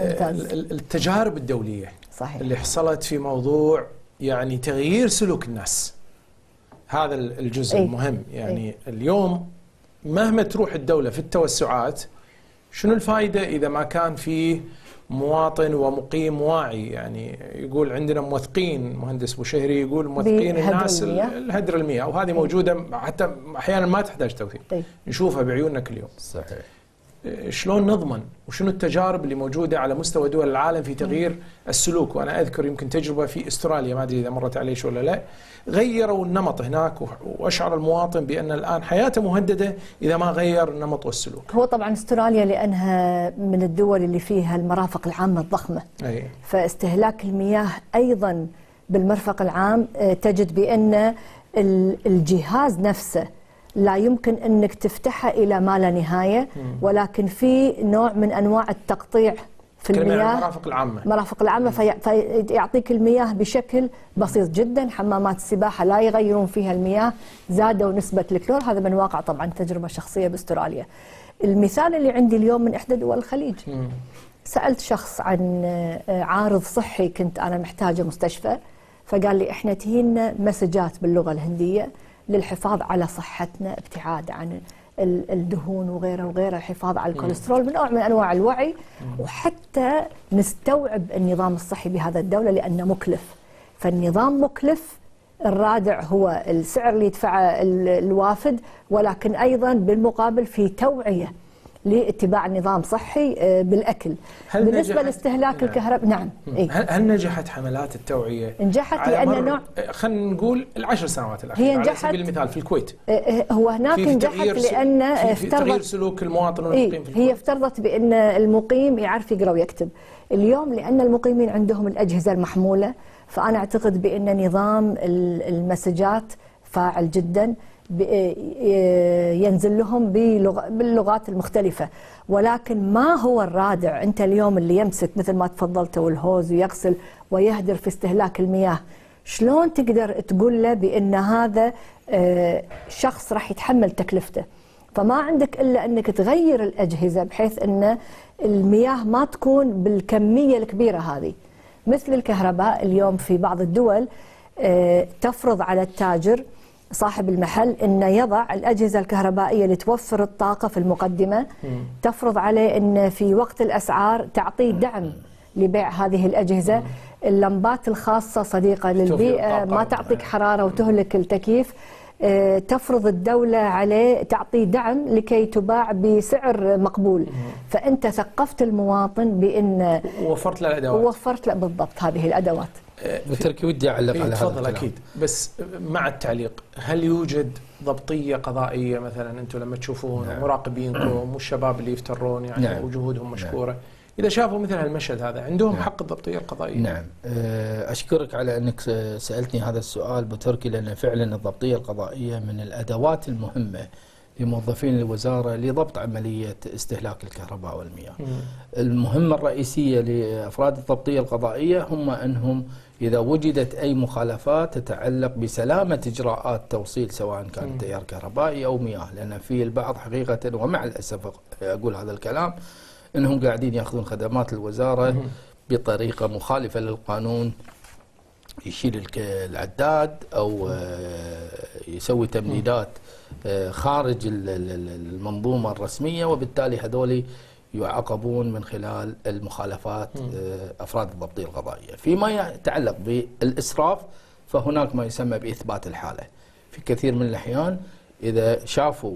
التجارب الدولية صحيح. اللي حصلت في موضوع يعني تغيير سلوك الناس، هذا الجزء أي. المهم. يعني أي. اليوم مهما تروح الدولة في التوسعات، شنو الفائدة إذا ما كان في مواطن ومقيم واعي؟ يعني يقول عندنا موثقين، مهندس بوشهري يقول موثقين الناس الهدر المياه، وهذه موجودة حتى أحيانا ما تحتاج توثيق، نشوفها بعيوننا كل يوم. صحيح. شلون نضمن وشنو التجارب اللي موجودة على مستوى دول العالم في تغيير السلوك؟ وأنا أذكر يمكن تجربة في أستراليا، ما أدري إذا مرت عليش ولا لا، غيروا النمط هناك وأشعر المواطن بأن الآن حياته مهددة إذا ما غير النمط والسلوك. هو طبعا أستراليا لأنها من الدول اللي فيها المرافق العامة الضخمة، أي. فاستهلاك المياه أيضا بالمرفق العام تجد بأن الجهاز نفسه لا يمكن أنك تفتحها إلى ما لا نهاية، ولكن في نوع من أنواع التقطيع في المياه، المرافق العامة مرافق العامة في فيعطيك المياه بشكل بسيط جدا. حمامات السباحة لا يغيرون فيها المياه، زادوا نسبة الكلور، هذا من واقع طبعا تجربة شخصية باستراليا. المثال اللي عندي اليوم من إحدى دول الخليج، م. سألت شخص عن عارض صحي كنت أنا محتاجة مستشفى، فقال لي إحنا تهينا مسجات باللغة الهندية للحفاظ على صحتنا، ابتعاد عن الدهون وغيره وغيره، الحفاظ على الكوليسترول، من نوع من انواع الوعي، وحتى نستوعب النظام الصحي بهذا الدوله لانه مكلف. فالنظام مكلف، الرادع هو السعر اللي يدفعه الوافد، ولكن ايضا بالمقابل في توعيه لاتباع نظام صحي بالاكل. بالنسبه لاستهلاك الكهرباء، نعم إيه؟ هل نجحت حملات التوعيه؟ نجحت لان نوع، خلينا نقول العشر سنوات الاخيره هي نجحت على سبيل المثال في الكويت. هو هناك نجحت لان افترضت تغيير سلوك المواطن والمقيم إيه؟ في الكويت. هي افترضت بان المقيم يعرف يقرا ويكتب. اليوم لان المقيمين عندهم الاجهزه المحموله، فانا اعتقد بان نظام المسجات فاعل جدا، ينزل لهم باللغات المختلفة. ولكن ما هو الرادع؟ أنت اليوم اللي يمسك مثل ما تفضلت والهوز ويغسل ويهدر في استهلاك المياه، شلون تقدر تقول له بأن هذا شخص راح يتحمل تكلفته؟ فما عندك إلا أنك تغير الأجهزة بحيث أن المياه ما تكون بالكمية الكبيرة هذه. مثل الكهرباء اليوم في بعض الدول تفرض على التاجر صاحب المحل أنه يضع الأجهزة الكهربائية اللي توفر الطاقة في المقدمة، م. تفرض عليه أن في وقت الأسعار تعطيه دعم لبيع هذه الأجهزة. م. اللمبات الخاصة صديقة للبيئة، ما تعطيك حرارة وتهلك التكييف، اه تفرض الدولة عليه تعطيه دعم لكي تباع بسعر مقبول. م. فأنت ثقفت المواطن بأن ووفرت له الأدوات، ووفرت له بالضبط هذه الأدوات. بتركي ودي أعلق على هذا. تفضل. أكيد، بس مع التعليق، هل يوجد ضبطيه قضائيه مثلا انتم لما تشوفون نعم. مراقبينكم والشباب اللي يفترون يعني نعم. وجهودهم مشكوره، نعم. اذا شافوا مثل هالمشهد هذا عندهم نعم. حق الضبطيه القضائيه؟ نعم. اشكرك على انك سالتني هذا السؤال بتركي، لان فعلا الضبطيه القضائيه من الادوات المهمه لموظفين الوزاره لضبط عمليه استهلاك الكهرباء والمياه. مم. المهمه الرئيسيه لافراد الضبطيه القضائيه هم انهم اذا وجدت اي مخالفات تتعلق بسلامه اجراءات توصيل سواء كان تيار كهربائي او مياه، لان في البعض حقيقه ومع الاسف اقول هذا الكلام انهم قاعدين ياخذون خدمات الوزاره مم. بطريقه مخالفه للقانون، يشيل العداد او يسوي تمديدات خارج المنظومه الرسميه، وبالتالي هذول يعاقبون من خلال المخالفات افراد الضبطيه القضائيه. فيما يتعلق بالاسراف فهناك ما يسمى باثبات الحاله. في كثير من الاحيان اذا شافوا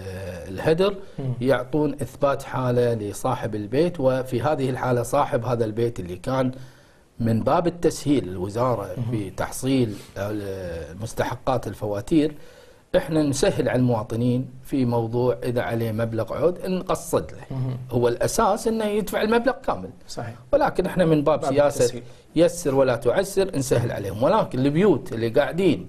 الهدر يعطون اثبات حاله لصاحب البيت، وفي هذه الحاله صاحب هذا البيت اللي كان من باب التسهيل الوزاره في تحصيل مستحقات الفواتير، احنا نسهل على المواطنين في موضوع اذا عليه مبلغ عود نقصد له. هو الاساس انه يدفع المبلغ كامل. صحيح. ولكن احنا من باب, باب سياسه التسهيل. يسر ولا تعسر نسهل عليهم، ولكن البيوت اللي قاعدين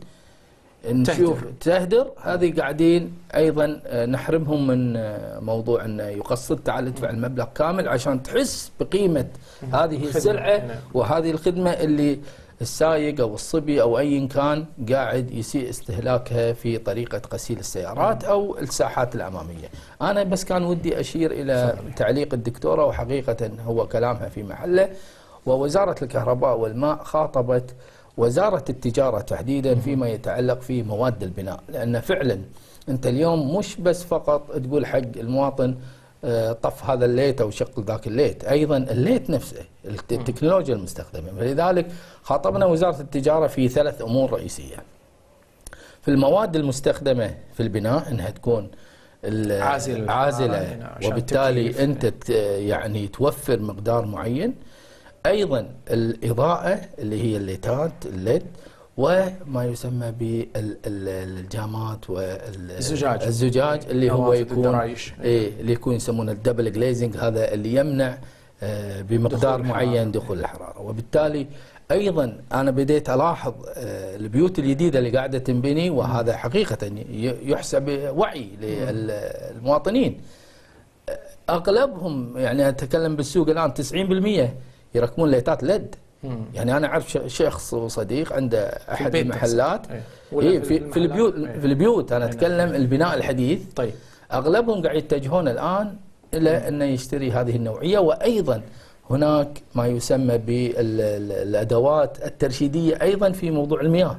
نشوف تهدر هذه قاعدين ايضا نحرمهم من موضوع انه يقصد تعال ادفع المبلغ كامل عشان تحس بقيمه هذه السلعه وهذه الخدمه اللي السايق او الصبي او اي كان قاعد يسيء استهلاكها في طريقه غسيل السيارات او الساحات الاماميه. انا بس كان ودي اشير الى تعليق الدكتوره، وحقيقه هو كلامها في محله، ووزاره الكهرباء والماء خاطبت وزارة التجارة تحديدا فيما يتعلق في مواد البناء، لأن فعلا أنت اليوم مش بس فقط تقول حق المواطن طف هذا الليت أو شغل ذاك الليت، أيضا الليت نفسه التكنولوجيا المستخدمة. فلذلك خاطبنا وزارة التجارة في ثلاث أمور رئيسية. في المواد المستخدمة في البناء أنها تكون عازلة, عازلة وبالتالي أنت يعني توفر مقدار معين. ايضا الاضاءه اللي هي الليتات الليد، وما يسمى بالجامات والزجاج الزجاج اللي هو يكون ايه اللي يكون يسمونه الدبل جليزنج، هذا اللي يمنع آه بمقدار معين دخول الحراره. وبالتالي ايضا انا بديت الاحظ آه البيوت الجديده اللي قاعده تنبني، وهذا حقيقه يحسب وعي للمواطنين. اغلبهم يعني اتكلم بالسوق الان تسعين بالمئة يركبون ليتات ليد. يعني انا اعرف شخص وصديق عنده احد المحلات إيه في, في البيوت ايه. في البيوت انا اتكلم البناء الحديث. طيب اغلبهم قاعد يتجهون الان الى انه يشتري هذه النوعيه. وايضا هناك ما يسمى بالادوات الترشيديه ايضا في موضوع المياه.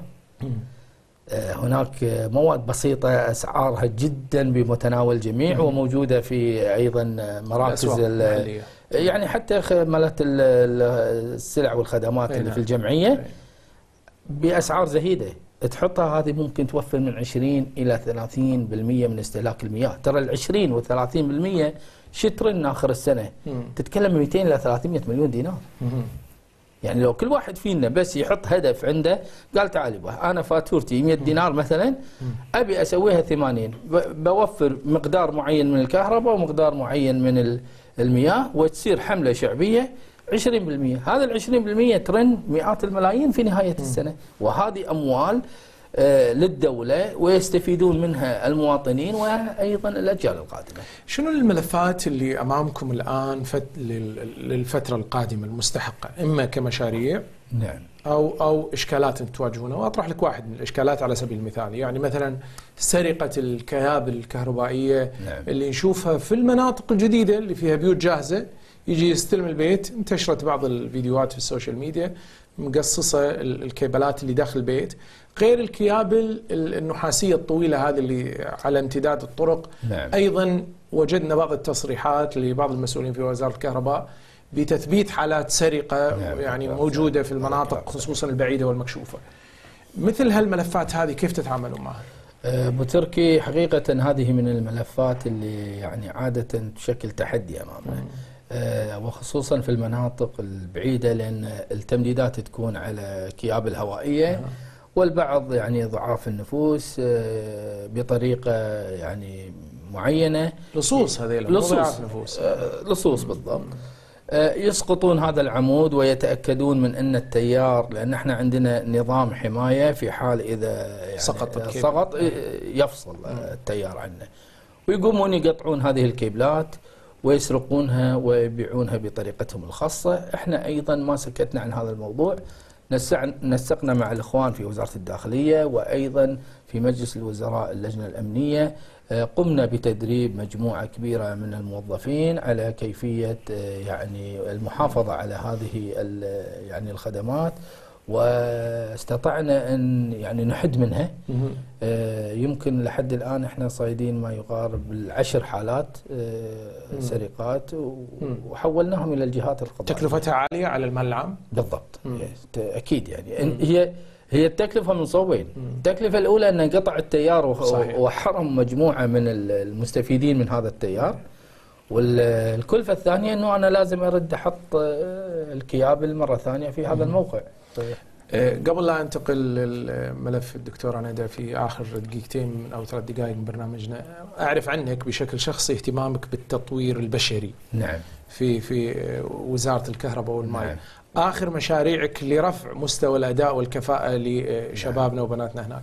هناك مواد بسيطة أسعارها جدا بمتناول الجميع، وموجودة في أيضا مراكز يعني حتى مالت السلع والخدمات اللي في الجمعية بأسعار زهيدة. تحطها هذه ممكن توفر من عشرين إلى ثلاثين بالمئة من استهلاك المياه. ترى العشرين والثلاثين بالمئة شترن آخر السنة تتكلم من مئتين إلى ثلاثمئة مليون دينار. يعني لو كل واحد فينا بس يحط هدف عنده قال تعال يبا انا فاتورتي مئة دينار مثلا ابي اسويها ثمانين، بوفر مقدار معين من الكهرباء ومقدار معين من المياه، وتصير حمله شعبيه عشرين بالمئة. هذا ال عشرين بالمئة ترن مئات الملايين في نهايه السنه، وهذه اموال آه للدوله ويستفيدون منها المواطنين وايضا الاجيال القادمه. شنو الملفات اللي امامكم الان فت للفتره القادمه المستحقه، اما كمشاريع نعم او او اشكالات تواجهونها؟ واطرح لك واحد من الاشكالات على سبيل المثال، يعني مثلا سرقه الكيابل الكهربائيه نعم. اللي نشوفها في المناطق الجديده اللي فيها بيوت جاهزه، يجي يستلم البيت. انتشرت بعض الفيديوهات في السوشيال ميديا مقصصه الكيبلات اللي داخل البيت، غير الكيابل النحاسيه الطويله هذه اللي على امتداد الطرق. نعم. ايضا وجدنا بعض التصريحات لبعض المسؤولين في وزاره الكهرباء بتثبيت حالات سرقه نعم. يعني موجوده في المناطق خصوصا البعيده والمكشوفه. مثل هالملفات هذه كيف تتعاملون معها؟ ابو تركي حقيقه هذه من الملفات اللي يعني عاده تشكل تحدي امامنا. آه وخصوصا في المناطق البعيدة، لأن التمديدات تكون على كيابل هوائية والبعض يعني ضعاف النفوس بطريقة يعني معينة. لصوص هذه لصوص نفوس لصوص بالضبط. يسقطون هذا العمود ويتأكدون من أن التيار، لأن احنا عندنا نظام حماية في حال إذا يعني سقط سقط يفصل التيار عنه، ويقومون يقطعون هذه الكيبلات ويسرقونها ويبيعونها بطريقتهم الخاصة. احنا أيضا ما سكتنا عن هذا الموضوع، نسقنا مع الإخوان في وزارة الداخلية وأيضا في مجلس الوزراء اللجنة الأمنية، قمنا بتدريب مجموعة كبيرة من الموظفين على كيفية يعني المحافظة على هذه يعني الخدمات، واستطعنا أن يعني نحد منها. يمكن لحد الآن احنا صايدين ما يقارب العشر حالات سرقات وحولناهم إلى الجهات القضائية. تكلفتها عالية على المال العام؟ بالضبط، أكيد يعني هي هي التكلفة من صوبين. التكلفة الأولى أن قطع التيار وحرم مجموعة من المستفيدين من هذا التيار، والكلفة الثانية أنه أنا لازم أرد أحط الكيابل مرة ثانية في هذا الموقع. قبل لا انتقل للملف الدكتورة ندى في آخر دقيقتين أو ثلاث دقائق من برنامجنا، أعرف عنك بشكل شخصي اهتمامك بالتطوير البشري. نعم. في في وزارة الكهرباء والماء. نعم. آخر مشاريعك لرفع مستوى الأداء والكفاءة لشبابنا نعم. وبناتنا هناك.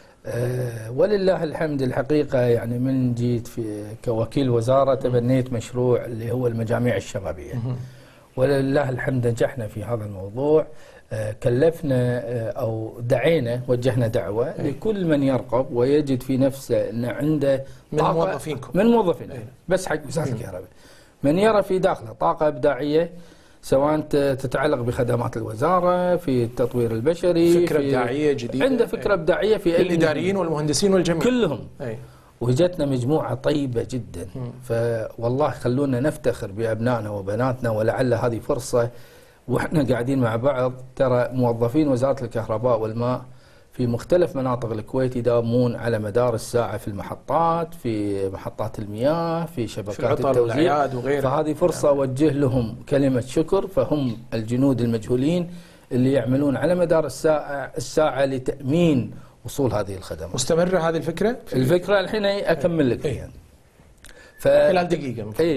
أه ولله الحمد. الحقيقة يعني من جيت في كوكيل وزارة تبنيت مشروع اللي هو المجاميع الشبابية، ولله الحمد نجحنا في هذا الموضوع. أه كلفنا أه أو دعينا وجهنا دعوة أي. لكل من يرغب ويجد في نفسه أن عنده من موظفينكم من موظفين بس حق وزارة الكهرباء، من يرى في داخله طاقة إبداعية سواء تتعلق بخدمات الوزارة في التطوير البشري، فكرة إبداعية جديدة، عنده فكرة أي. إبداعية في الإداريين والمهندسين والجميع كلهم أي. وجدتنا مجموعة طيبة جدا. م. فوالله خلونا نفتخر بأبنائنا وبناتنا، ولعل هذه فرصة وإحنا قاعدين مع بعض. ترى موظفين وزارة الكهرباء والماء في مختلف مناطق الكويت يداومون على مدار الساعة في المحطات، في محطات المياه، في شبكات في التوزيع، وغيرها. فهذه فرصة أوجه لهم كلمة شكر، فهم الجنود المجهولين اللي يعملون على مدار الساعة الساعة لتأمين وصول هذه الخدمات. مستمرة هذه الفكرة؟ الفكرة الحين أكمل لك فيها. ف... خلال دقيقة. اي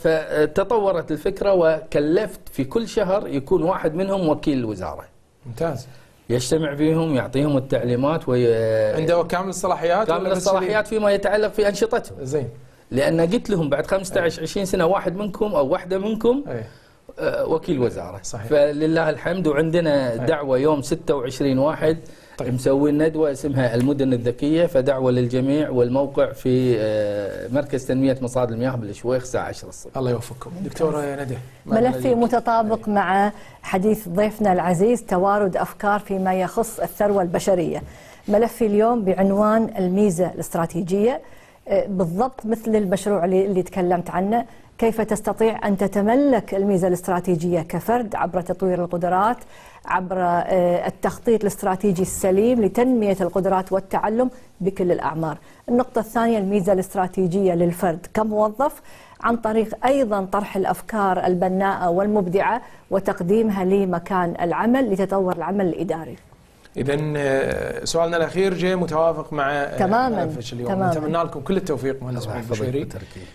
فتطورت الفكرة وكلفت في كل شهر يكون واحد منهم وكيل الوزارة. ممتاز. يجتمع فيهم يعطيهم التعليمات وي... عنده كامل الصلاحيات كامل الصلاحيات فيما يتعلق في أنشطتهم. زين. لأن قلت لهم بعد خمسة عشر عشرين سنة واحد منكم أو واحدة منكم أي. آه وكيل وزارة. صحيح. فلله الحمد. وعندنا دعوة يوم ستة وعشرين واحد طيب. مسوين ندوة اسمها المدن الذكية، فدعوة للجميع، والموقع في آه مركز تنمية مصادر المياه بالشويخ الساعة عشرة الصبح. الله يوفقكم. دكتورة ندى، ملفي متطابق أي. مع حديث ضيفنا العزيز، توارد أفكار فيما يخص الثروة البشرية. ملفي اليوم بعنوان الميزة الاستراتيجية، بالضبط مثل المشروع اللي, اللي تكلمت عنه. كيف تستطيع أن تتملك الميزة الاستراتيجية كفرد عبر تطوير القدرات، عبر التخطيط الاستراتيجي السليم لتنمية القدرات والتعلم بكل الأعمار. النقطة الثانية الميزة الاستراتيجية للفرد كموظف، عن طريق أيضا طرح الأفكار البناءة والمبدعة وتقديمها لمكان العمل لتطور العمل الإداري. إذن سؤالنا الأخير جاء متوافق مع تماما اليوم. نتمنى لكم كل التوفيق مهندس محمد بشيري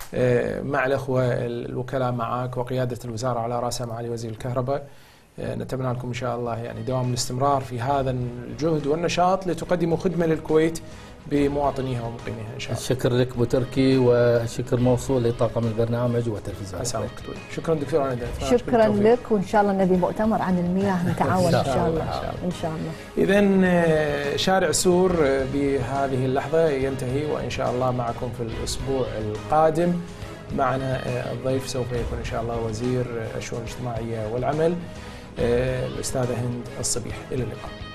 مع الأخوة الوكلاء معك وقيادة الوزارة على رأسها معالي وزير الكهرباء. نتمنى لكم إن شاء الله يعني دوام الاستمرار في هذا الجهد والنشاط لتقدموا خدمة للكويت بمواطنيها ومقيميها إن شاء الله. الشكر لك أبو تركي، وشكر موصول لطاقم البرنامج وتلفزيون. شكرا دكتور ندى. شكرا لك، وإن شاء الله نبي مؤتمر عن المياه نتعاون إن شاء الله. إن شاء الله. إذن شارع سور بهذه اللحظة ينتهي، وإن شاء الله معكم في الأسبوع القادم. معنا الضيف سوف يكون إن شاء الله وزير الشؤون الاجتماعية والعمل الأستاذة هند الصبيح. إلى اللقاء.